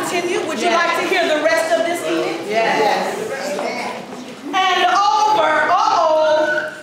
continue? Would you like to hear the rest of this edict? Yes. And over, all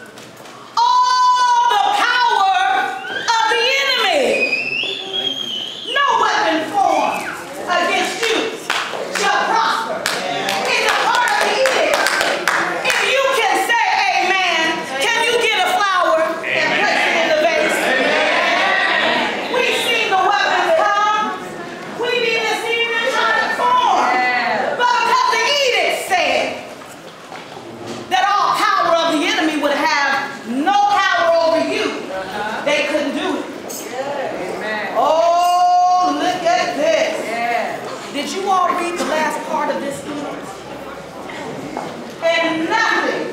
the power of the enemy. No weapon formed against you shall prosper. It's a part of the edict. If you can say amen, can you get a flower and place it in the vase? We've seen the weapons come. We've even seen them transform. But because the edict said that all power of the enemy would have no power over you, they couldn't do it. Oh, look at this. Did you all read the last part of this edict? And nothing.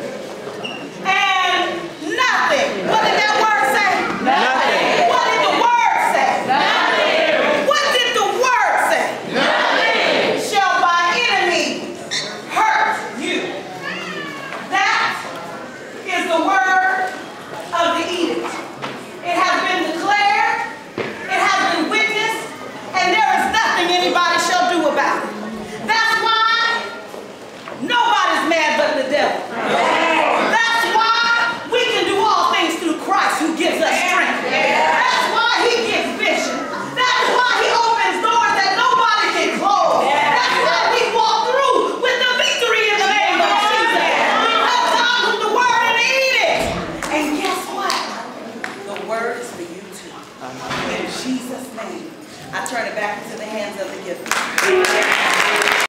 What did that word say? Nothing. What did the word say? Nothing. What did the word say? Nothing. Shall by enemy hurt you. That is the word of the edict. It has been declared, it has been witnessed, and there is nothing anybody shall do about it. That's why nobody's mad but the devil. That's why we can do all things through Christ who gives us strength. That's why he gives vision. That's why he opens doors that nobody can close. That's why we walk through with the victory in the name of Jesus. Because God put the word in the edict. And guess what? The word is for you too. In Jesus' name. I turn it back into the hands of the giver.